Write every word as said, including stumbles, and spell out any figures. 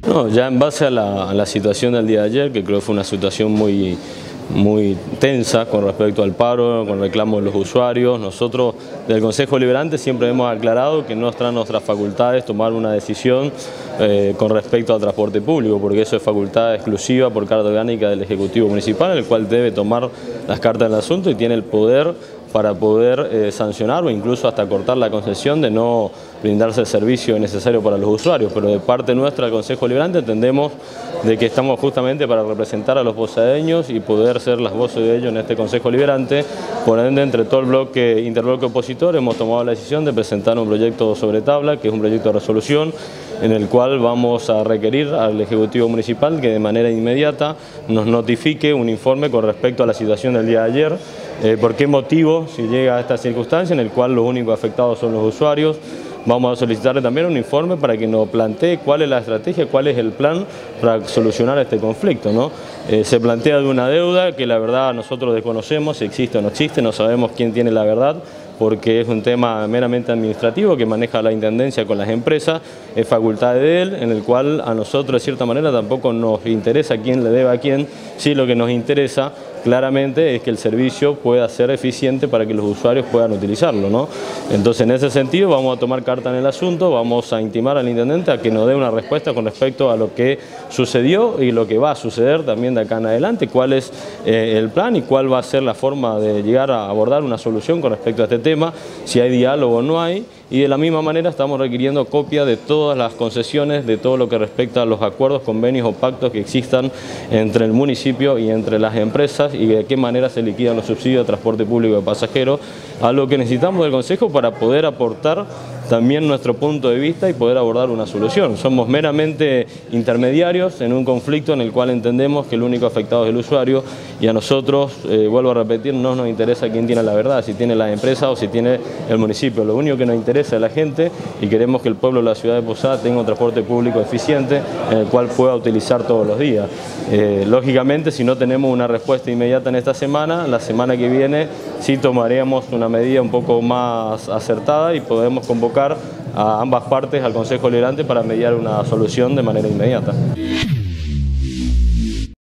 No, ya en base a la, a la situación del día de ayer, que creo que fue una situación muy, muy tensa con respecto al paro, con reclamos de los usuarios, nosotros del Consejo Deliberante siempre hemos aclarado que no está en nuestras facultades tomar una decisión eh, con respecto al transporte público, porque eso es facultad exclusiva por carta orgánica del Ejecutivo Municipal, el cual debe tomar las cartas del asunto y tiene el poder para poder eh, sancionar o incluso hasta cortar la concesión de no brindarse el servicio necesario para los usuarios. Pero de parte nuestra, del Consejo Deliberante, entendemos de que estamos justamente para representar a los posadeños y poder ser las voces de ellos en este Consejo Deliberante. Por ende, entre todo el bloque interbloque opositor, hemos tomado la decisión de presentar un proyecto sobre tabla, que es un proyecto de resolución, en el cual vamos a requerir al Ejecutivo Municipal que de manera inmediata nos notifique un informe con respecto a la situación del día de ayer, eh, por qué motivo si llega a esta circunstancia en el cual los únicos afectados son los usuarios. Vamos a solicitarle también un informe para que nos plantee cuál es la estrategia, cuál es el plan para solucionar este conflicto, ¿no? Eh, se plantea de una deuda que la verdad nosotros desconocemos si existe o no existe, no sabemos quién tiene la verdad, porque es un tema meramente administrativo que maneja la Intendencia con las empresas, es facultad de él, en el cual a nosotros de cierta manera tampoco nos interesa quién le debe a quién, sí lo que nos interesa claramente es que el servicio pueda ser eficiente para que los usuarios puedan utilizarlo, ¿no? Entonces, en ese sentido, vamos a tomar carta en el asunto, vamos a intimar al intendente a que nos dé una respuesta con respecto a lo que sucedió y lo que va a suceder también de acá en adelante, cuál es eh, el plan y cuál va a ser la forma de llegar a abordar una solución con respecto a este tema, si hay diálogo o no hay. Y de la misma manera estamos requiriendo copia de todas las concesiones, de todo lo que respecta a los acuerdos, convenios o pactos que existan entre el municipio y entre las empresas y de qué manera se liquidan los subsidios de transporte público de pasajeros, a lo que necesitamos del Consejo para poder aportar también nuestro punto de vista y poder abordar una solución. Somos meramente intermediarios en un conflicto en el cual entendemos que el único afectado es el usuario y a nosotros, eh, vuelvo a repetir, no nos interesa quién tiene la verdad, si tiene la empresa o si tiene el municipio. Lo único que nos interesa es la gente y queremos que el pueblo de la ciudad de Posada tenga un transporte público eficiente en el cual pueda utilizar todos los días. Eh, lógicamente, si no tenemos una respuesta inmediata en esta semana, la semana que viene sí tomaremos una medida un poco más acertada y podemos convocar a ambas partes al Consejo Deliberante para mediar una solución de manera inmediata.